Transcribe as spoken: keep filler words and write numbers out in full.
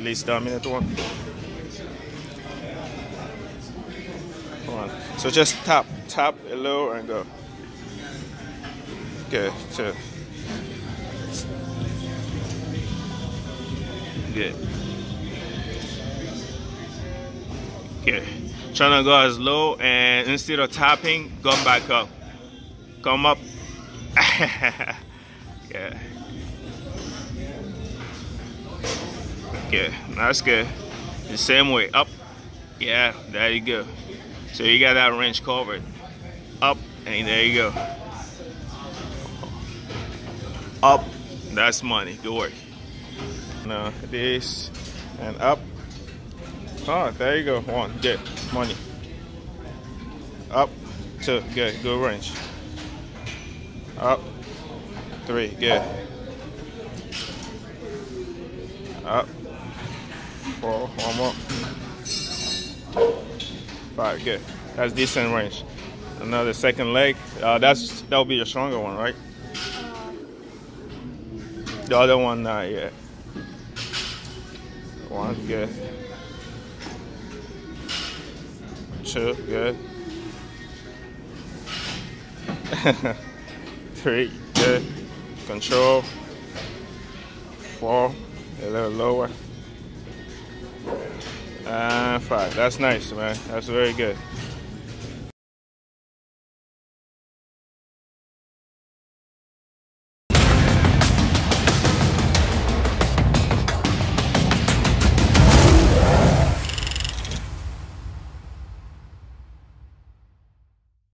least dominant one. One. So just tap, tap a low and go. Good, two. Good. Good. Trying to go as low, and instead of tapping, go back up. Come up. Yeah. Good. That's good. The same way. Up. Yeah, there you go. So you got that range covered. Up, and there you go. Up. That's money. Good work. Now this and up. Oh, there you go. One. Good. Money. Up. Two. Good. Good range. Up. Three. Good. Up. Four. One more. Five. Good. That's decent range. Another second leg. Uh, that's that'll be a stronger one, right? The other one, not yet. One. Good. Two. Good. Three. Good. Control. Four. A little lower. And five. That's nice, man. That's very good.